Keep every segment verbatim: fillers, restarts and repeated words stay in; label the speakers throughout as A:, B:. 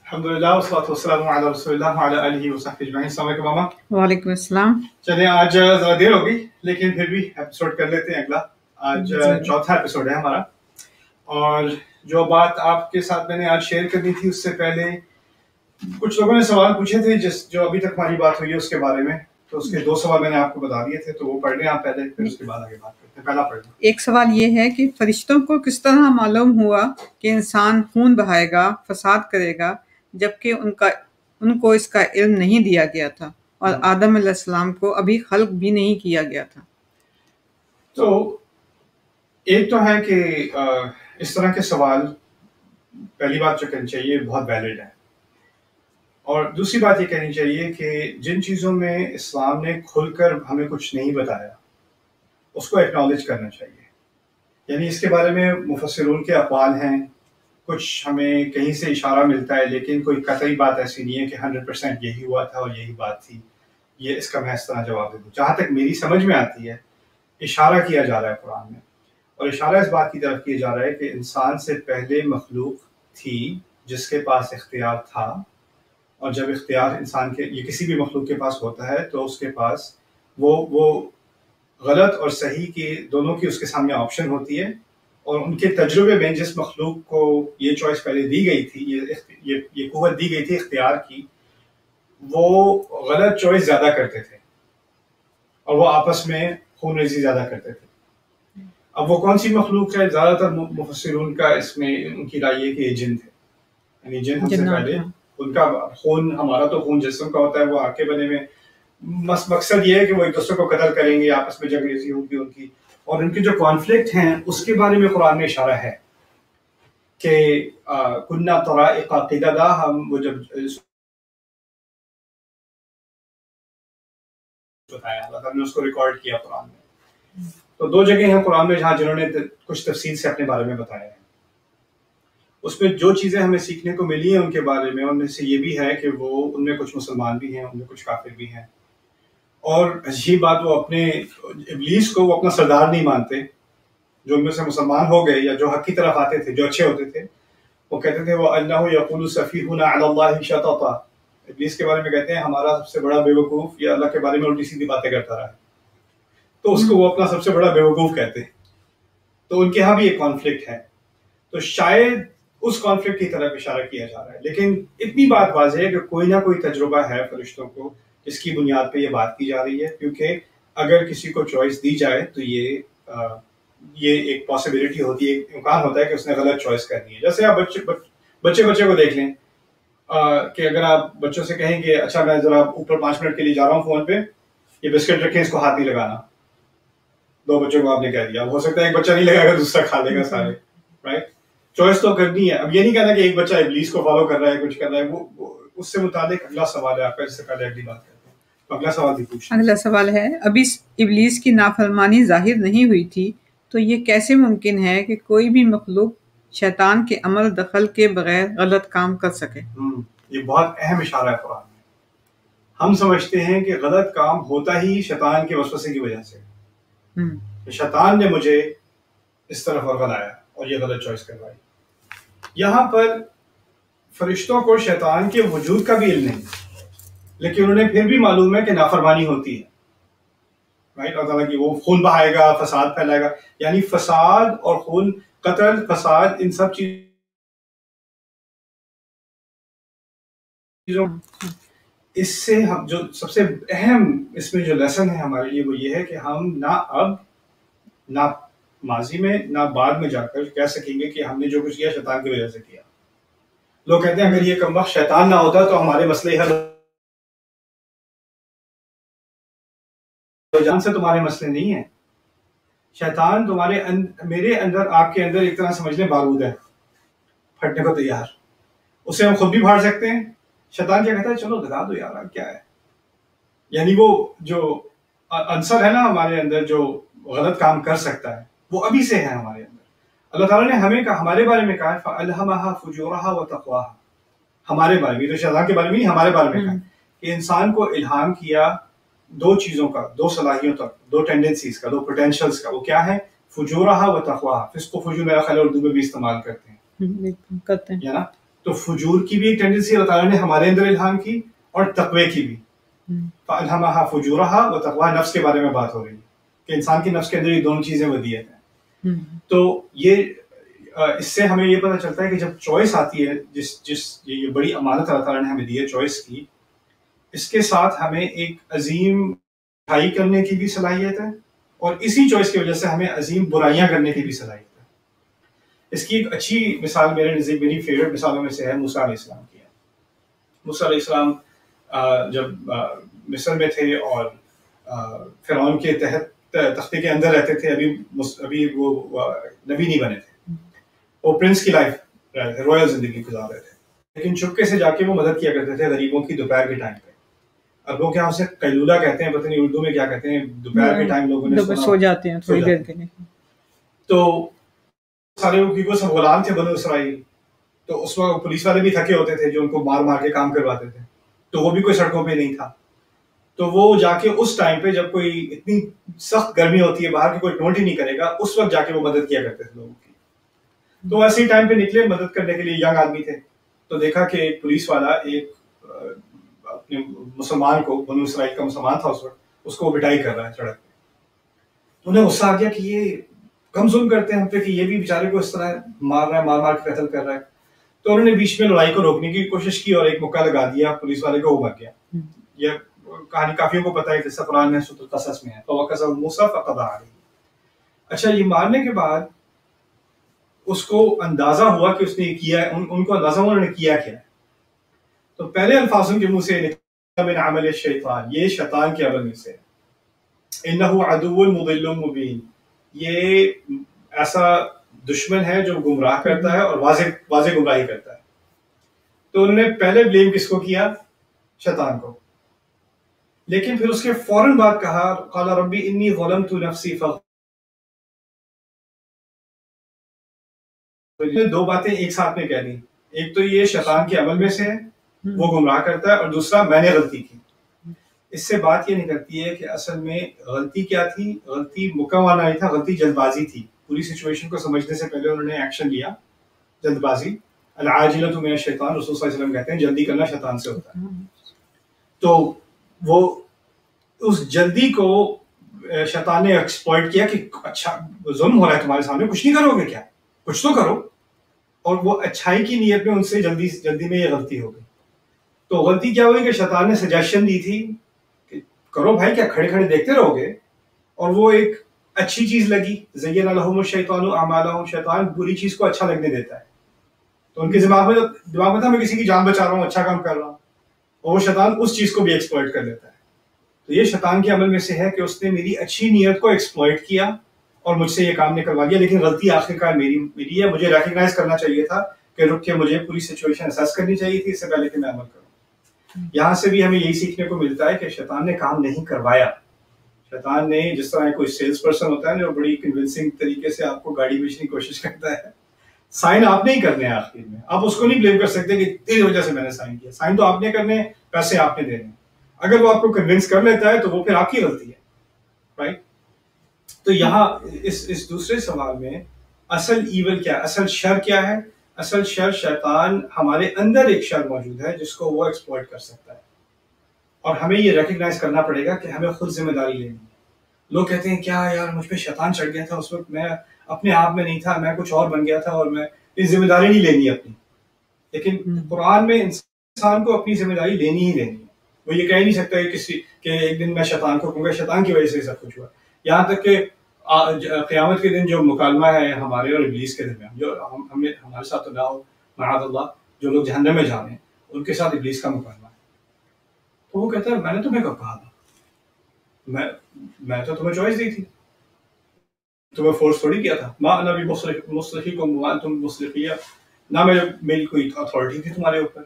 A: الحمدللہ والصلاۃ والسلام علی رسول اللہ وعلی آلہ وصحبہ اجمعین۔ السلام علیکم ماما۔
B: وعلیکم السلام۔
A: چلیں آج ذرا دیر ہو گئی لیکن پھر بھی ایپیسوڈ کر لیتے ہیں اگلا۔ آج چوتھا ایپیسوڈ ہے ہمارا، اور جو بات آپ کے ساتھ میں نے آج شیئر کرنی تھی اس سے پہلے کچھ لوگوں نے سوال پوچھے تھے جس جو ابھی تک ہماری بات ہوئی ہے اس کے بارے میں، تو اس کے دو سوال میں نے آپ کو بتا دیے تھے، تو وہ پڑھ لیں آپ پہلے، پھر اس کے بعد آگے بات کرتے ہیں۔ پہلا پڑھ لیں۔
B: ایک سوال یہ ہے کہ فرشتوں کو کس طرح معلوم ہوا کہ انسان خون بہائے گا، فساد کرے گا، جبکہ ان کا ان کو اس کا علم نہیں دیا گیا تھا اور آدم علیہ السلام کو ابھی خلق بھی نہیں کیا گیا تھا؟
A: تو ایک تو ہے کہ اس طرح کے سوال پہلی بات جو کرنی چاہیے بہت ویلڈ ہے، اور دوسری بات یہ کہنی چاہیے کہ جن چیزوں میں اسلام نے کھل کر ہمیں کچھ نہیں بتایا اس کو ایکنالج کرنا چاہیے۔ یعنی اس کے بارے میں مفسرون کے اقوال ہیں، کچھ ہمیں کہیں سے اشارہ ملتا ہے، لیکن کوئی قطعی بات ایسی نہیں ہے کہ ہنڈریڈ پرسینٹ یہی ہوا تھا اور یہی بات تھی، یہ اس کا میں اس طرح جواب دے دوں۔ جہاں تک میری سمجھ میں آتی ہے اشارہ کیا جا رہا ہے قرآن میں، اور اشارہ اس بات کی طرف کیا جا رہا ہے کہ انسان سے پہلے مخلوق تھی جس کے پاس اختیار تھا، اور جب اختیار انسان کے یہ کسی بھی مخلوق کے پاس ہوتا ہے تو اس کے پاس وہ وہ غلط اور صحیح کی دونوں کی اس کے سامنے آپشن ہوتی ہے، اور ان کے تجربے میں جس مخلوق کو یہ چوائس پہلے دی گئی تھی، یہ یہ یہ قوت دی گئی تھی اختیار کی، وہ غلط چوائس زیادہ کرتے تھے اور وہ آپس میں خون ریزی زیادہ کرتے تھے۔ اب وہ کون سی مخلوق ہے؟ زیادہ تر مفسرون کا اس میں ان کی رائے ہے کہ یہ جن تھے، یعنی جن ہم سے پہلے ان کا خون، ہمارا تو خون جسم کا ہوتا ہے، وہ آگ کے بنے میں، مقصد یہ ہے کہ وہ ایک دوسرے کو قتل کریں گے، آپس میں جنگ ریزی ہوگی ان کی، اور ان کے جو کانفلکٹ ہیں اس کے بارے میں قرآن میں اشارہ ہے کہ کننا طرائق قددا، ہم وہ جب بتایا اللہ تعالیٰ نے اس کو ریکارڈ کیا قرآن میں، تو دو جگہ ہیں قرآن میں جہاں جنہوں نے کچھ تفصیل سے اپنے بارے میں بتایا ہے۔ اس میں جو چیزیں ہمیں سیکھنے کو ملی ہیں ان کے بارے میں، ان میں سے یہ بھی ہے کہ وہ ان میں کچھ مسلمان بھی ہیں، ان میں کچھ کافر بھی ہیں، اور عجیب بات وہ اپنے ابلیس کو وہ اپنا سردار نہیں مانتے۔ جو ان میں سے مسلمان ہو گئے یا جو حق کی طرف آتے تھے، جو اچھے ہوتے تھے، وہ کہتے تھے وہ انہ یقول سفیہنا علی اللہ شططا، ابلیس کے بارے میں کہتے ہیں ہمارا سب سے بڑا بیوقوف یہ اللہ کے بارے میں الٹی سیدھی باتیں کرتا رہا ہے، تو اس کو وہ اپنا سب سے بڑا بیوقوف کہتے ہیں۔ تو ان کے ہاں بھی ایک کانفلکٹ ہے، تو شاید اس کانفلکٹ کی طرف اشارہ کیا جا رہا ہے، لیکن اتنی بات واضح ہے کہ کوئی نہ کوئی تجربہ ہے فرشتوں کو جس کی بنیاد پہ یہ بات کی جا رہی ہے، کیونکہ اگر کسی کو چوائس دی جائے تو یہ آ, یہ ایک پاسبلٹی ہوتی ہے، ایک امکان ہوتا ہے کہ اس نے غلط چوائس کرنی ہے۔ جیسے آپ بچے بچے بچے کو دیکھ لیں کہ اگر آپ بچوں سے کہیں کہ اچھا میں ذرا اوپر پانچ منٹ کے لیے جا رہا ہوں فون پہ، یہ بسکٹ رکھیں، اس کو ہاتھ نہیں لگانا، دو بچوں کو آپ نے کہہ دیا، ہو سکتا ہے ایک بچہ نہیں لگائے گا دوسرا کھا لے گا سارے، رائٹ؟ چوائس تو کرنی ہے۔ اب یہ نہیں کہنا کہ ایک بچہ ابلیس کو فالو کر رہا ہے، کچھ کر رہا ہے، وہ اس سے متعلق اگلا سوال ہے آپ کا، اس سے پہلے اگلی بات کرتے ہیں۔ اگلا سوال بھی پوچھ
B: اگلا سوال ہے، ابھی ابلیس کی نافرمانی ظاہر نہیں ہوئی تھی تو یہ کیسے ممکن ہے کہ کوئی بھی مخلوق شیطان کے عمل دخل کے بغیر غلط کام کر سکے؟
A: یہ بہت اہم اشارہ ہے قرآن میں۔ ہم سمجھتے ہیں کہ غلط کام ہوتا ہی شیطان کے وسوسے کی وجہ سے، شیطان نے مجھے اس طرف ورگلایا اور یہ غلط چوائس کروائی۔ یہاں پر فرشتوں کو شیطان کے وجود کا بھی علم نہیں، لیکن انہوں نے پھر بھی معلوم ہے کہ نافرمانی ہوتی ہے، رائٹ؟ اللہ تعالیٰ کی وہ خون بہائے گا، فساد پھیلائے گا، یعنی فساد اور خون، قتل، فساد، ان سب چیزوں اس سے ہم جو سب سے اہم اس میں جو لیسن ہے ہمارے لیے وہ یہ ہے کہ ہم نہ اب نہ ماضی میں نہ بعد میں جا کر کہہ سکیں گے کہ ہم نے جو کچھ کیا شیطان کی وجہ سے کیا۔ لوگ کہتے ہیں اگر یہ کم وقت شیطان نہ ہوتا تو ہمارے مسئلے حل، جان سے تمہارے مسئلے نہیں ہیں، شیطان تمہارے اند... میرے اندر، آپ کے اندر ایک طرح سمجھ لیں بارود ہے، پھٹنے کو تیار، اسے ہم خود بھی پھاڑ سکتے ہیں۔ شیطان کیا کہتا ہے؟ چلو دکھا دو یار، کیا ہے، یعنی وہ جو عنصر ہے نا ہمارے اندر جو غلط کام کر سکتا ہے وہ ابھی سے ہے ہمارے اندر۔ اللہ تعالیٰ نے ہمیں کہا، ہمارے بارے میں کہا ہے فَأَلْهَمَهَا فُجُورَهَا وَتَقْوَاهَا، ہمارے بارے میں، تو شیطان کے بارے میں نہیں، ہمارے بارے میں کہا کہ انسان کو الہام کیا دو چیزوں کا، دو صلاحیتوں کا، دو ٹینڈنسیز کا، دو پوٹینشلز کا۔ وہ کیا ہے؟ فجورہا و تقواہا۔ فسق و فجور میرا خیال اردو میں بھی استعمال کرتے ہیں،
B: کرتے ہیں،
A: ہے نا؟ تو فجور کی بھی ایک ٹینڈنسی اللہ تعالیٰ نے ہمارے اندر الہام کی اور تقوی کی بھی. فَأَلْهَمَهَا فُجُورَهَا وَتَقْوَاهَا نفس کے بارے میں بات ہو رہی ہے کہ انسان کی نفس کے اندر یہ دونوں چیزیں ودیت ہیں. تو یہ اس سے ہمیں یہ پتہ چلتا ہے کہ جب چوائس آتی ہے, جس جس یہ بڑی امانت اللہ تعالیٰ نے ہمیں دی ہے چوائس کی, اس کے ساتھ ہمیں ایک عظیم بھائی کرنے کی بھی صلاحیت ہے, اور اسی چوائس کی وجہ سے ہمیں عظیم برائیاں کرنے کی بھی صلاحیت ہے. اس کی ایک اچھی مثال میرے نزدیک میری فیوریٹ مثالوں میں سے ہے موسیٰ علیہ السلام کی. موسیٰ علیہ السلام جب مصر میں تھے اور فرعون کے تحت تختے کے اندر رہتے تھے, ابھی ابھی وہ نبی نہیں بنے تھے, وہ پرنس کی لائف رائل زندگی گزار رہے تھے, لیکن چپکے سے جا کے وہ مدد کیا کرتے تھے غریبوں کی دوپہر کے ٹائم پہ. عربوں کے یہاں اسے قیلولہ کہتے ہیں, پتہ نہیں اردو میں کیا کہتے ہیں, دوپہر کے ٹائم لوگوں نے
B: سو جاتے ہیں تھوڑی دیر کے لیے. تو
A: سارے وہ سب غلام تھے بنو اسرائیل, تو اس وقت پولیس والے بھی تھکے ہوتے تھے جو ان کو مار مار کے کام کرواتے تھے, تو وہ بھی کوئی سڑکوں پہ نہیں تھا. تو وہ جا کے اس ٹائم پہ جب کوئی اتنی سخت گرمی ہوتی ہے باہر کی کوئی ٹونٹ ہی نہیں کرے گا, اس وقت جا کے وہ مدد کیا کرتے تھے لوگوں کی. تو ایسے ہی ٹائم پہ نکلے مدد کرنے کے لیے, ینگ آدمی تھے, تو دیکھا کہ ایک پولیس والا ایک اپنے مسلمان کو, بنو اسرائیل کا مسلمان تھا اس وقت, اس کو پٹائی کر رہا ہے سڑک پہ. تو انہیں غصہ آ گیا کہ یہ کم ظلم کرتے ہیں ہم پہ کہ یہ بھی بیچارے کو اس طرح مار رہا ہے, مار مار کے قتل کر رہا ہے. تو انہوں نے بیچ میں لڑائی کو روکنے کی کوشش کی اور ایک مکہ لگا دیا پولیس والے کو, وہ مر گیا. یہ کہانی کافیوں کو پتہ ہے, قصہ قرآن میں سورۃ القصص میں ہے. فَوَكَزَهُ مُوسَىٰ فَقَضَىٰ عَلَيْهِ. اچھا, یہ مارنے کے بعد اس کو اندازہ ہوا کہ اس نے کیا ہے, ان, ان کو اندازہ ہوا انہوں نے کیا کیا ہے. تو پہلے الفاظ ان کے منہ سے نکلا من عمل الشیطان, یہ شیطان کے عمل میں سے ہے. إِنَّهُ عَدُوٌّ مُضِلٌّ مُبِينٌ, یہ ایسا دشمن ہے جو گمراہ کرتا ہے اور واضح واضح گمراہی کرتا ہے. تو انہوں نے پہلے بلیم کس کو کیا؟ شیطان کو. لیکن پھر اس کے فوراً بعد کہا قال ربی انی ظلمت نفسی فغفر. دو باتیں ایک ساتھ میں کہہ دی, ایک تو یہ شیطان کے عمل میں سے ہے, وہ گمراہ کرتا ہے, اور دوسرا میں نے غلطی کی. اس سے بات یہ نکلتی ہے کہ اصل میں غلطی کیا تھی؟ غلطی مکمل نہیں تھا, غلطی جلد بازی تھی. پوری سچویشن کو سمجھنے سے پہلے انہوں نے ایکشن لیا, جلد بازی. العاجلۃ من الشیطان, رسول صلی اللہ علیہ وسلم کہتے ہیں جلدی کرنا شیطان سے ہوتا ہے. تو وہ اس جلدی کو شیطان نے ایکسپلائٹ کیا کہ اچھا ظلم ہو رہا ہے تمہارے سامنے, کچھ نہیں کرو گے کیا, کچھ تو کرو. اور وہ اچھائی کی نیت میں ان سے جلدی جلدی میں یہ غلطی ہو گئی. تو غلطی کیا ہوئی کہ شیطان نے سجیشن دی تھی کہ کرو بھائی, کیا کھڑے کھڑے دیکھتے رہو گے, اور وہ ایک اچھی چیز لگی. زین لہم الشیطان اعمالہم, شیطان بری چیز کو اچھا لگنے دیتا ہے. تو ان کے دماغ میں دماغ میں تھا میں کسی کی جان بچا رہا ہوں, اچھا کام کر رہا ہوں, اور وہ شیطان اس چیز کو بھی ایکسپلائٹ کر لیتا ہے. تو یہ شیطان کے عمل میں سے ہے کہ اس نے میری اچھی نیت کو ایکسپلائٹ کیا اور مجھ سے یہ کام نے کروا دیا, لیکن غلطی آخرکار میری میری ہے. مجھے ریکگنائز کرنا چاہیے تھا کہ رک کے مجھے پوری سچویشن اسیس کرنی چاہیے تھی اس سے پہلے کہ میں عمل کروں. یہاں سے بھی ہمیں یہی سیکھنے کو ملتا ہے کہ شیطان نے کام نہیں کروایا. شیطان نے, جس طرح کوئی سیلس پرسن ہوتا ہے جو بڑی کنونسنگ طریقے سے آپ کو گاڑی بیچنے کی کوشش کرتا ہے, سائن آپ نہیں کرنے ہیں آخر میں. آپ اس کو نہیں بلیم کر سکتے کہ تیری وجہ سے میں نے سائن کیا. سائن تو آپ نے کرنے, پیسے آپ نے دینے. اگر وہ آپ کو کنونس کر لیتا ہے تو وہ پھر آپ کی غلطی ہے, رائٹ. تو یہاں اس اس دوسرے سوال میں اصل ایول کیا ہے, اصل شر کیا ہے؟ اصل شر شیطان, ہمارے اندر ایک شر موجود ہے جس کو وہ ایکسپلائٹ کر سکتا ہے, اور ہمیں یہ ریکگنائز کرنا پڑے گا کہ ہمیں خود ذمہ داری لینی ہے. لوگ کہتے ہیں کیا یار مجھ پہ شیطان چڑھ گیا تھا, اس وقت میں اپنے آپ میں نہیں تھا, میں کچھ اور بن گیا تھا, اور میں یہ ذمہ داری نہیں لینی اپنی. لیکن قرآن میں انسان کو اپنی ذمہ داری لینی ہی لینی ہے. وہ یہ کہہ نہیں سکتا کہ کسی کہ ایک دن میں شیطان کو کہوں گا شیطان کی وجہ سے سب کچھ ہوا. یہاں تک کہ قیامت کے دن جو مکالمہ ہے ہمارے اور ابلیس کے درمیان, جو ہم ہمیں ہمارے ساتھ تو نہ ہو معاذ اللہ, جو لوگ جہنم میں جا رہے ہیں ان کے ساتھ ابلیس کا مکالمہ ہے. تو وہ کہتا ہے میں نے تمہیں کب کہا تھا, میں میں تو تمہیں چوائس دی تھی, تمہیں فورس تھوڑی کیا تھا. ما انا بمصرخکم وما انتم بمصرخیہ, نہ میں میری کوئی اتھارٹی تھی تمہارے اوپر.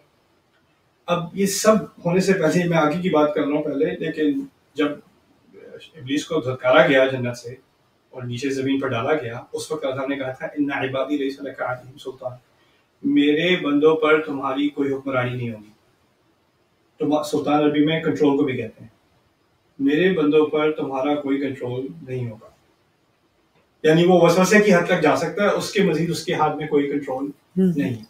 A: اب یہ سب ہونے سے پہلے میں آگے کی بات کر رہا ہوں پہلے, لیکن جب ابلیس کو دھتکارا گیا جنت سے اور نیچے زمین پر ڈالا گیا, اس وقت اللہ نے کہا تھا ان عبادی لیس لک علیہم سلطان, میرے بندوں پر تمہاری کوئی حکمرانی نہیں ہوگی. تو سلطان عربی میں کنٹرول کو بھی کہتے ہیں. میرے بندوں پر تمہارا کوئی کنٹرول نہیں ہوگا, یعنی وہ وسوسے کی حد تک جا سکتا ہے, اس کے مزید اس کے ہاتھ میں کوئی کنٹرول نہیں ہے.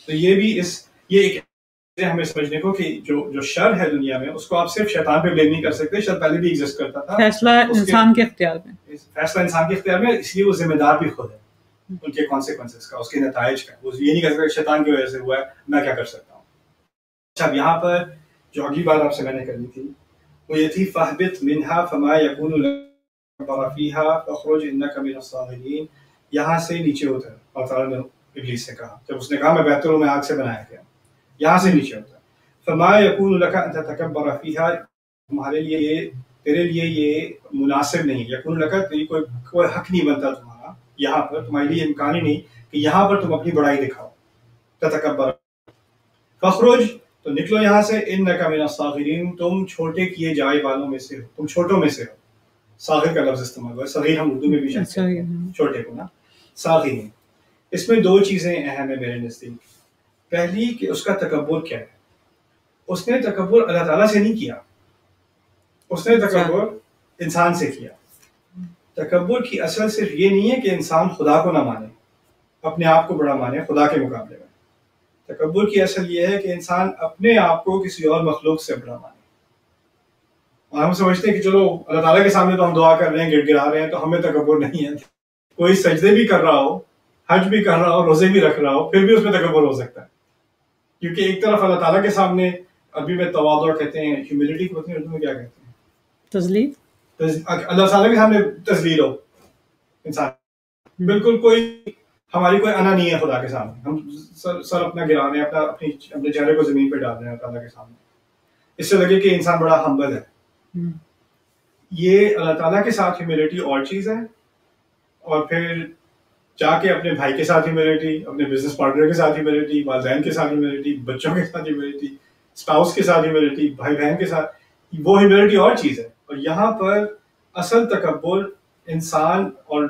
A: تو یہ بھی اس یہ ایک ہمیں سمجھنے کو کہ جو جو شر ہے دنیا میں اس کو آپ صرف شیطان پہ بلیم نہیں کر سکتے. شر پہلے بھی ایگزسٹ کرتا تھا,
B: فیصلہ انسان کے اختیار میں,
A: فیصلہ انسان کے اختیار میں, اس لیے وہ ذمہ دار بھی خود ہے ان کے کانسیکوینسز کا, اس کے نتائج کا. وہ یہ نہیں کر سکتا شیطان کی وجہ سے ہوا ہے, میں کیا کر سکتا ہوں. اچھا, اب یہاں پر جو اگلی بات آپ سے میں نے کرنی تھی وہ یہ تھی فَاهْبِطْ مِنْهَا فَمَا يَكُونُ لَكَ تَكَبَّرَ فِيهَا فَاخْرُجْ إِنَّكَ مِنَ الصَّاغِرِينَ. یہاں سے نیچے اتر. اللہ تعالیٰ نے ابلیس سے کہا جب اس نے کہا میں بیت الروم میں آگ سے بنایا گیا, یہاں سے نیچے اتر. فَمَا يَكُونُ لَكَ أَن تَتَكَبَّرَ فِيهَا, تمہارے لیے یہ تیرے لیے یہ مناسب نہیں. یکون لکا تیری کوئی کوئی حق نہیں بنتا تمہارا یہاں پر, تمہارے لیے امکان ہی نہیں کہ یہاں پر تم اپنی بڑائی دکھاؤ. تتکبر فخرج, تو نکلو یہاں سے. انک من الصاغرین, تم چھوٹے کیے جائے والوں میں سے ہو, تم چھوٹوں میں سے ہو. صاغر کا لفظ استعمال ہوا ہے, صغیر ہم اردو میں بھی کہتے ہیں چھوٹے کو نا, صاغرین. اس میں دو چیزیں اہم ہیں میرے نزدیک. پہلی کہ اس کا تکبر کیا ہے. اس نے تکبر اللہ تعالیٰ سے نہیں کیا, اس نے تکبر انسان سے کیا. تکبر کی اصل صرف یہ نہیں ہے کہ انسان خدا کو نہ مانے, اپنے آپ کو بڑا مانے خدا کے مقابلے میں. تکبر کی اصل یہ ہے کہ انسان اپنے آپ کو کسی اور مخلوق سے بڑا مانے. اور ہم سمجھتے ہیں کہ چلو اللہ تعالیٰ کے سامنے تو ہم دعا کر رہے ہیں, گڑ گڑا رہے ہیں, تو ہمیں تکبر نہیں ہے. کوئی سجدے بھی کر رہا ہو, حج بھی کر رہا ہو, روزے بھی رکھ رہا ہو, پھر بھی اس میں تکبر ہو سکتا ہے. کیونکہ ایک طرف اللہ تعالیٰ کے سامنے, عربی میں تواضع کہتے ہیں, ہیوملٹی کو پتہ نہیں اردو میں کیا کہتے ہیں,
B: تذلیل.
A: اللہ تعالیٰ کے سامنے تذلیل ہو انسان, بالکل کوئی ہماری کوئی انا نہیں ہے خدا کے سامنے. ہم سر سر اپنا گرا رہے ہیں, اپنا اپنی اپنے چہرے کو زمین پہ ڈال رہے ہیں اللہ تعالیٰ کے سامنے. اس سے لگے کہ انسان بڑا ہمبل ہے. یہ اللہ تعالیٰ کے ساتھ ہیوملٹی اور چیز ہے, اور پھر جا کے اپنے بھائی کے ساتھ ہیوملٹی, اپنے بزنس پارٹنر کے ساتھ ہیوملٹی, والدین کے ساتھ ہیوملٹی, بچوں کے ساتھ ہیوملٹی, اسپاؤس کے ساتھ ہیوملٹی, بھائی بہن کے ساتھ, وہ ہیوملٹی اور چیز ہے. اور یہاں پر اصل تکبر انسان اور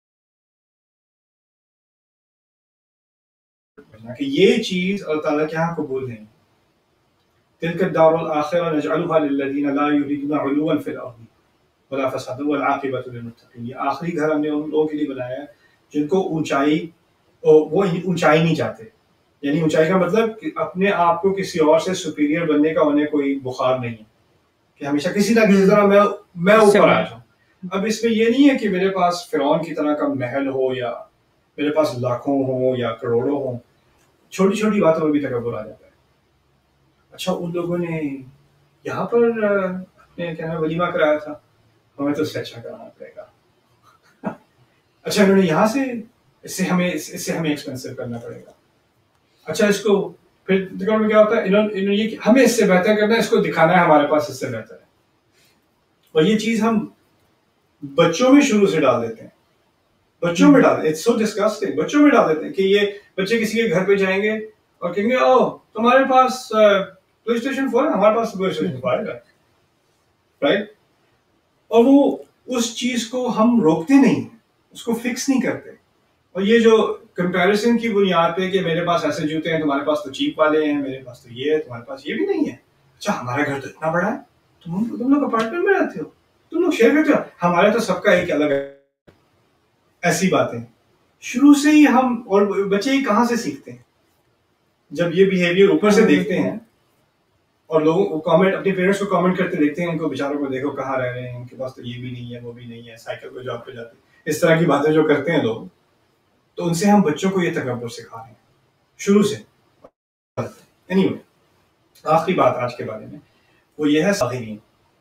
A: کہ یہ چیز اللہ تعالیٰ کے ہاں قبول نہیں. تلک الدار الآخرہ نجعلها للذین لا یریدون علوا فی الارض ولا فسادا والعاقبۃ للمتقین. یہ آخری گھر ہم نے ان لوگوں کے لیے بنایا ہے جن کو اونچائی, وہ اونچائی نہیں چاہتے. یعنی اونچائی کا مطلب کہ اپنے آپ کو کسی اور سے سپیریئر بننے کا انہیں کوئی بخار نہیں ہے کہ ہمیشہ کسی نہ کسی طرح میں میں اوپر آ جاؤں. اب اس میں یہ نہیں ہے کہ میرے پاس فرعون کی طرح کا محل ہو, یا میرے پاس لاکھوں ہوں یا کروڑوں ہوں. چھوٹی چھوٹی باتوں میں بھی تکبر آ جاتا ہے. اچھا, ان لوگوں نے یہاں پر اپنے کیا نام ولیمہ کرایا تھا, ہمیں تو اس سے اچھا کرانا پڑے گا. اچھا, انہوں نے یہاں سے اس سے ہمیں اس سے ہمیں ایکسپینسو کرنا پڑے گا. اچھا, اس کو پھر دکان میں کیا ہوتا ہے, انہوں نے یہ ہمیں اس سے بہتر کرنا ہے, اس کو دکھانا ہے ہمارے پاس اس سے بہتر ہے. اور یہ چیز ہم بچوں میں شروع سے ڈال دیتے ہیں, بچوں میں ڈال دیتے ہیں. It's so disgusting. بچوں میں ڈال دیتے ہیں کہ یہ بچے کسی کے گھر پہ جائیں گے اور کہیں گے او تمہارے پاس پلے اسٹیشن فور ہے, ہمارے پاس پلے اسٹیشن فائیو ہے, رائٹ. اور وہ اس چیز کو ہم روکتے نہیں, اس کو فکس نہیں کرتے. اور یہ جو کمپیریزن کی بنیاد پہ کہ میرے پاس ایسے جوتے ہیں, تمہارے پاس تو چیپ والے ہیں, میرے پاس تو یہ ہے, تمہارے پاس یہ بھی نہیں ہے. اچھا, ہمارا گھر تو اتنا بڑا ہے, تم تم لوگ اپارٹمنٹ میں رہتے ہو, تم لوگ شیئر کرتے ہو, ہمارے تو سب کا ایک الگ ہے. ایسی باتیں شروع سے ہی ہم, اور بچے ہی کہاں سے سیکھتے ہیں جب یہ بیہیویئر اوپر سے دیکھتے ہیں اور لوگوں کو کامنٹ, اپنے پیرنٹس کو کامنٹ کرتے دیکھتے ہیں, ان کو بیچاروں کو دیکھو کہاں رہ رہے ہیں, ان کے پاس تو یہ بھی نہیں ہے, وہ بھی نہیں ہے, سائیکل پہ جاب پہ جاتے ہیں, اس طرح کی باتیں جو کرتے ہیں لوگ, تو ان سے ہم بچوں کو یہ تکبر سکھا رہے ہیں شروع سے. اینی وے, آخری بات آج کے بارے میں وہ یہ ہے صاغرین.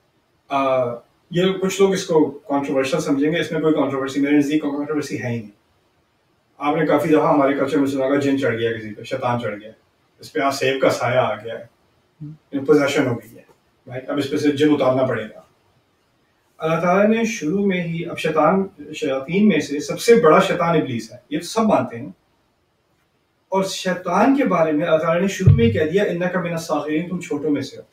A: یہ کچھ لوگ اس کو کنٹروورشل سمجھیں گے, اس میں کوئی کنٹروورسی میرے نزدیک کنٹروورسی ہے ہی نہیں. آپ نے کافی دفعہ ہمارے کلچر میں سنا ہوگا جن چڑھ گیا کسی پہ, شیطان چڑھ گیا, اس پہ آج سیب کا سایہ آ گیا ہے, پوزیشن ہو گئی ہے, اب اس پہ سے جن اتارنا پڑے گا. اللہ تعالیٰ نے شروع میں ہی, اب شیطان شیاطین میں سے سب سے بڑا شیطان ابلیس ہے, یہ تو سب مانتے ہیں. اور شیطان کے بارے میں اللہ تعالیٰ نے شروع میں ہی کہہ دیا انک من الصاغرین, تم چھوٹوں میں سے ہو,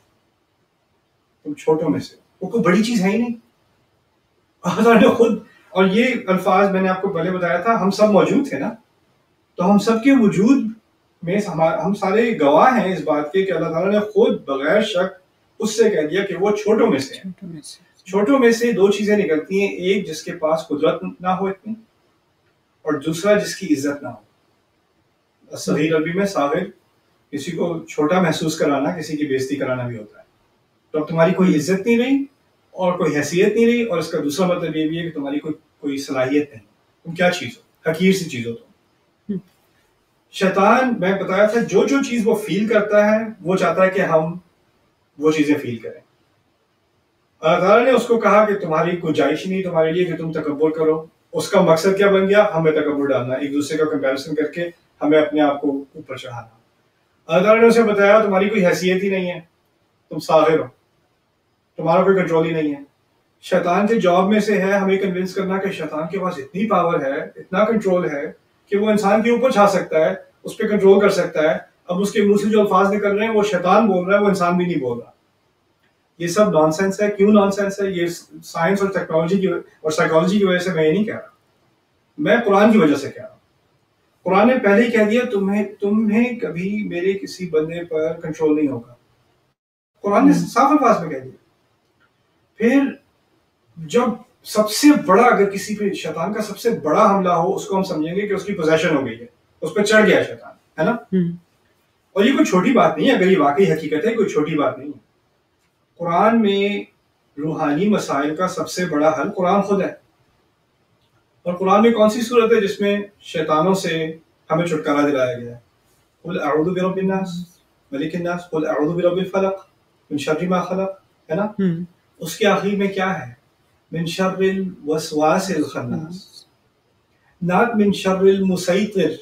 A: تم چھوٹوں میں سے ہو. وہ کوئی بڑی چیز ہے ہی نہیں. اللہ تعالیٰ نے خود, اور یہ الفاظ میں نے آپ کو پہلے بتایا تھا, ہم سب موجود تھے نا, تو ہم سب کے وجود میں ہم سارے گواہ ہیں اس بات کے کہ اللہ تعالیٰ نے خود بغیر شک اس سے کہہ دیا کہ وہ چھوٹوں میں سے ہیں. چھوٹوں میں سے دو چیزیں نکلتی ہیں, ایک جس کے پاس قدرت نہ ہو اتنی, اور دوسرا جس کی عزت نہ ہو. صغیر عربی میں صاغر کسی کو چھوٹا محسوس کرانا، کسی کی بےزتی کرانا بھی ہوتا ہے. تو اب تمہاری کوئی عزت نہیں رہی اور کوئی حیثیت نہیں رہی، اور اس کا دوسرا مطلب یہ بھی ہے کہ تمہاری کوئی کوئی صلاحیت نہیں، تم کیا چیز ہو، حقیر سی چیز ہو تم. شیطان میں بتایا تھا جو جو چیز وہ فیل کرتا ہے وہ چاہتا ہے کہ ہم وہ چیزیں فیل کریں. اللہ تعالیٰ نے اس کو کہا کہ تمہاری گنجائش نہیں تمہارے لیے کہ تم تکبر کرو. اس کا مقصد کیا بن گیا؟ ہمیں تکبر ڈالنا، ایک دوسرے کا کمپیریزن کر کے ہمیں اپنے آپ کو اوپر چڑھانا. اللہ تعالیٰ نے اسے بتایا تمہاری کوئی حیثیت ہی نہیں ہے، تم صاغر ہو، تمہارا کوئی کنٹرول ہی نہیں ہے. شیطان کے جاب میں سے ہے ہمیں کنونس کرنا کہ شیطان کے پاس اتنی پاور ہے، اتنا کنٹرول ہے کہ وہ انسان کے اوپر چھا سکتا ہے، اس پہ کنٹرول کر سکتا ہے. اب اس کے منہ سے جو الفاظ نکل رہے ہیں وہ شیطان بول رہا ہے، وہ انسان بھی نہیں بول رہا. یہ سب نان سینس ہے. کیوں نان سینس ہے؟ یہ سائنس اور ٹیکنالوجی کی اور سائیکالوجی کی وجہ سے میں یہ نہیں کہہ رہا، میں قرآن کی وجہ سے کہہ رہا ہوں. قرآن نے پہلے ہی کہہ دیا تمہیں تمہیں کبھی میرے کسی بندے پر کنٹرول نہیں ہوگا. قرآن نے صاف الفاظ میں کہہ دیا. پھر جب سب سے بڑا، اگر کسی پہ شیطان کا سب سے بڑا حملہ ہو، اس کو ہم سمجھیں گے کہ اس کی پوزیشن ہو گئی ہے، اس پہ چڑھ گیا شیطان، ہے نا. اور یہ کوئی چھوٹی بات نہیں ہے، اگر یہ واقعی حقیقت ہے، کوئی چھوٹی بات نہیں ہے. قرآن میں روحانی مسائل کا سب سے بڑا حل قرآن خود ہے. اور قرآن میں کون سی صورت ہے جس میں شیطانوں سے ہمیں چھٹکارا دلایا گیا ہے؟ قل اعوذ برب الناس ملک الناس قل اعوذ برب الفلق من شر ما خلق، ہے نا. اس کے آخر میں کیا ہے؟ من شر الوسواس الخناس، ناٹ من شر المسیطر،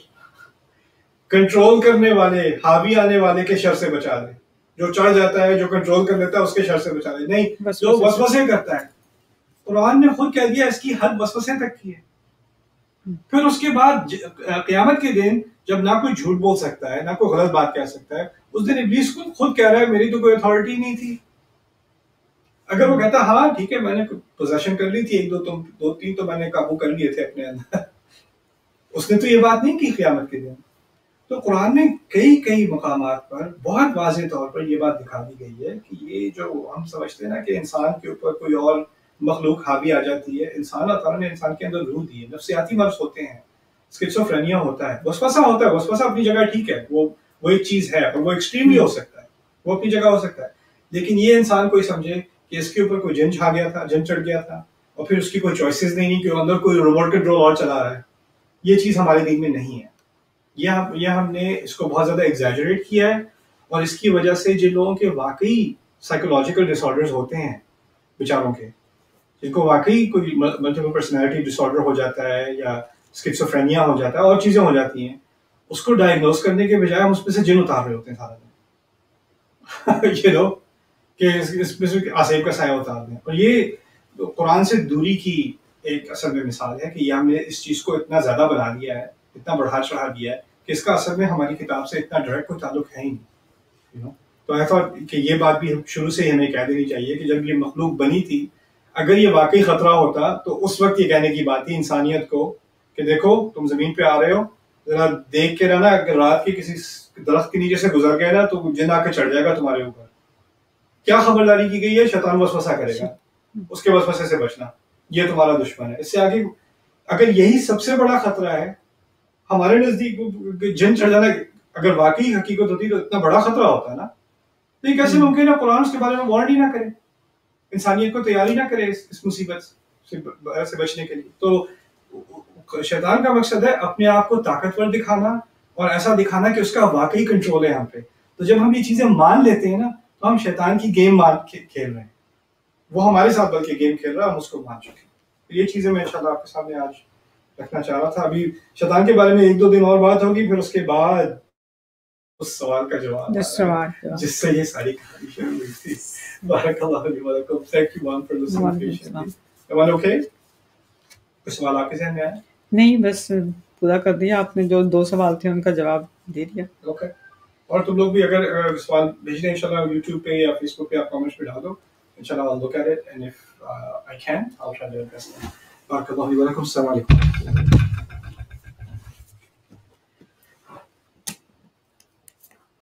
A: کنٹرول کرنے والے، حاوی آنے والے کے شر سے بچا دے. جو چڑھ جاتا ہے، جو کنٹرول کر لیتا ہے، اس کے شر سے بچا دے. نہیں، جو وسوسے کرتا ہے. قرآن نے خود کہہ دیا اس کی حد وسوسے تک کی ہے. پھر اس کے بعد قیامت کے دن جب نہ کوئی جھوٹ بول سکتا ہے، نہ کوئی غلط بات کہہ سکتا ہے، اس دن ابلیس خود خود کہہ رہا ہے میری تو کوئی اتھارٹی نہیں تھی. اگر وہ کہتا ہاں ٹھیک ہے میں نے پوزیشن کر لی تھی، ایک دو تم دو تین تو میں نے قابو کر لیے تھے اپنے اندر، اس نے تو یہ بات نہیں کی قیامت کے دن. تو قرآن میں کئی کئی مقامات پر بہت واضح طور پر یہ بات دکھا دی گئی ہے کہ یہ جو ہم سمجھتے ہیں نا کہ انسان کے اوپر کوئی اور مخلوق حاوی آ جاتی ہے، انسان اللہ تعالیٰ نے انسان کے اندر روح دی ہے. نفسیاتی مرض ہوتے ہیں، اسکیزوفرینیا ہوتا ہے، وسوسہ ہوتا ہے. وسوسہ اپنی جگہ ٹھیک ہے، وہ وہ ایک چیز ہے، اور وہ ایکسٹریم بھی ہو سکتا ہے، وہ اپنی جگہ ہو سکتا ہے. لیکن یہ انسان کوئی سمجھے کہ اس کے اوپر کوئی جن چھا گیا تھا، جن چڑھ گیا تھا، اور پھر اس کی کوئی چوائسیز نہیں کہ اندر کوئی ریموٹ کنٹرول اور چلا رہا ہے، یہ چیز ہمارے دین میں نہیں ہے. یہ ہم یہ ہم نے اس کو بہت زیادہ ایگزیجریٹ کیا ہے. اور اس کی وجہ سے جن لوگوں کے واقعی سائیکولوجیکل ڈس آرڈرز ہوتے ہیں، بیچاروں کے جن کو واقعی کوئی ملٹیپل پرسنالٹی ڈس آرڈر ہو جاتا ہے یا اسکیزوفرینیا ہو جاتا ہے، اور چیزیں ہو جاتی ہیں، اس کو ڈائگنوز کرنے کے بجائے ہم اس میں سے جن اتار رہے ہوتے ہیں سارا دن یہ لوگ کہ اس میں سے آصف کا سایہ اتار دیں. اور یہ قرآن سے دوری کی ایک اصل میں مثال ہے کہ یہ ہم نے اس چیز کو اتنا زیادہ بنا دیا ہے، اتنا بڑھا چڑھا دیا ہے کہ اس کا اصل میں ہماری کتاب سے اتنا ڈائریکٹ کوئی تعلق ہے ہی نہیں. تو آئی تھاٹ کہ یہ بات بھی شروع سے ہی ہمیں کہہ دینی چاہیے کہ جب یہ مخلوق بنی تھی، اگر یہ واقعی خطرہ ہوتا تو اس وقت یہ کہنے کی بات تھی انسانیت کو کہ دیکھو تم زمین پہ آ رہے ہو، ذرا دیکھ کے رہنا، اگر رات کے کسی درخت کے نیچے سے گزر گئے نا تو جن آ کے چڑھ جائے گا تمہارے اوپر. کیا خبرداری کی گئی ہے؟ شیطان وسوسہ کرے گا، اس کے وسوسے سے بچنا، یہ تمہارا دشمن ہے. اس سے آگے اگر یہی سب سے بڑا خطرہ ہے ہمارے نزدیک، جن چڑھ جانا اگر واقعی حقیقت ہوتی تو اتنا بڑا خطرہ ہوتا ہے نا. لیکن کیسے ممکن ہے قرآن اس کے بارے میں وارن ہی نہ کرے، انسانیت کو تیاری نہ کرے اس مصیبت سے بچنے کے لیے. تو شیطان کا مقصد ہے اپنے آپ کو طاقتور دکھانا اور ایسا دکھانا کہ اس کا واقعی کنٹرول ہے ہم پہ. تو جب ہم یہ چیزیں مان لیتے ہیں نا تو ہم شیطان کی گیم مان کھیل رہے ہیں، وہ ہمارے ساتھ بلکہ گیم کھیل رہا ہے، ہم اس کو مان چکے ہیں. یہ چیزیں میں انشاءاللہ آپ کے سامنے آج رکھنا چاہ رہا تھا. ابھی شیطان کے بارے میں ایک دو دن اور بات ہوگی، پھر اس کے بعد اس سوال کا جواب جس سے یہ ساری کہانی شروع ہوئی تھی. بارک اللہ علیہ وسلم. Thank you one for listening patiently. Even okay? کوئی سوال آپ کے ذہن میں آیا؟
B: نہیں، بس پورا کر دیا آپ نے، جو دو سوال تھے ان کا جواب دے دیا.
A: اوکے. اور تم لوگ بھی اگر سوال بھیج دیں انشاءاللہ یوٹیوب پہ یا فیس بک پہ آپ کامنٹس پہ ڈال دو، انشاءاللہ I'll look at it and if uh, I can I'll try to address them. بارک اللہ علیہ وسلم. السلام علیکم.